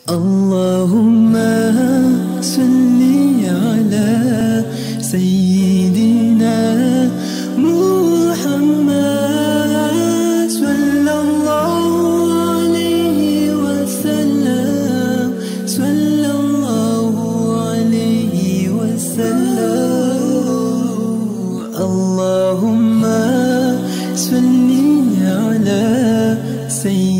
اللهم صل على سيدنا محمد صلى الله عليه وسلم، صلى الله عليه وسلم. اللهم صل على سيدنا